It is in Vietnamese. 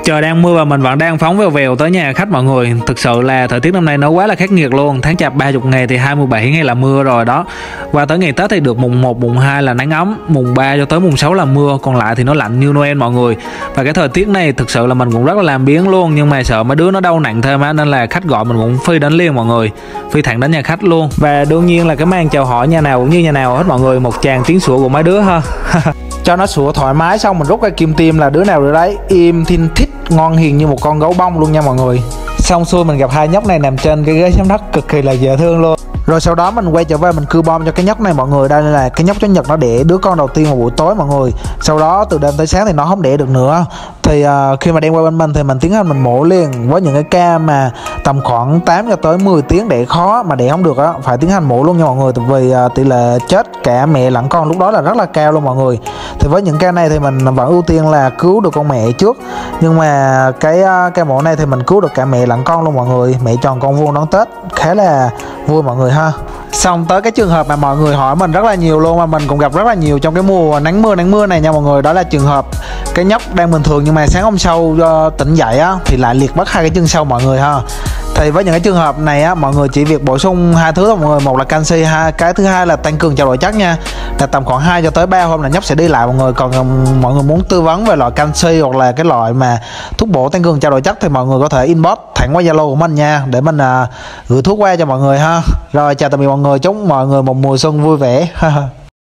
Trời đang mưa và mình vẫn đang phóng vèo vèo tới nhà khách mọi người. Thực sự là thời tiết năm nay nó quá là khắc nghiệt luôn. Tháng chạp 30 ngày thì 27 ngày là mưa rồi đó. Qua tới ngày Tết thì được mùng 1, mùng 2 là nắng ấm, mùng 3 cho tới mùng 6 là mưa, còn lại thì nó lạnh như Noel mọi người. Và cái thời tiết này thực sự là mình cũng rất là làm biếng luôn, nhưng mà sợ mấy đứa nó đau nặng thêm á, nên là khách gọi mình cũng phi đến liền mọi người, phi thẳng đến nhà khách luôn. Và đương nhiên là cái màn chào hỏi nhà nào cũng như nhà nào hết mọi người, một tràng tiếng sủa của mấy đứa ha. Cho nó sủa thoải mái xong mình rút cái kim tiêm là đứa nào đứa đấy im thin thít ngon hiền như một con gấu bông luôn nha mọi người. Xong xuôi mình gặp hai nhóc này nằm trên cái ghế giám đốc cực kỳ là dễ thương luôn. Rồi sau đó mình quay trở về mình cưa bom cho cái nhóc này mọi người. Đây là cái nhóc chó Nhật nó đẻ đứa con đầu tiên vào buổi tối mọi người. Sau đó từ đêm tới sáng thì nó không đẻ được nữa. Thì khi mà đem qua bên mình thì mình tiến hành mình mổ liền. Với những cái ca mà tầm khoảng 8 cho tới 10 tiếng đẻ khó mà đẻ không được á, phải tiến hành mổ luôn nha mọi người. Vì tỷ lệ chết cả mẹ lẫn con lúc đó là rất là cao luôn mọi người. Thì với những ca này thì mình vẫn ưu tiên là cứu được con mẹ trước. Nhưng mà cái mổ này thì mình cứu được cả mẹ lẫn con luôn mọi người. Mẹ tròn con vuông đón Tết khá là vui mọi người ha. Xong tới cái trường hợp mà mọi người hỏi mình rất là nhiều luôn, mà mình cũng gặp rất là nhiều trong cái mùa nắng mưa này nha mọi người. Đó là trường hợp cái nhóc đang bình thường nhưng mà sáng hôm sau do tỉnh dậy á thì lại liệt mất hai cái chân sau mọi người ha. Thì với những cái trường hợp này á, mọi người chỉ việc bổ sung hai thứ thôi mọi người. Một là canxi, cái thứ hai là tăng cường trao đổi chất nha. Là tầm khoảng 2 cho tới 3 hôm là nhóc sẽ đi lại mọi người. Còn mọi người muốn tư vấn về loại canxi hoặc là cái loại mà thuốc bổ tăng cường trao đổi chất thì mọi người có thể inbox thẳng qua Zalo của mình nha, để mình gửi thuốc qua cho mọi người ha. Rồi chào tạm biệt mọi người, chúc mọi người một mùa xuân vui vẻ.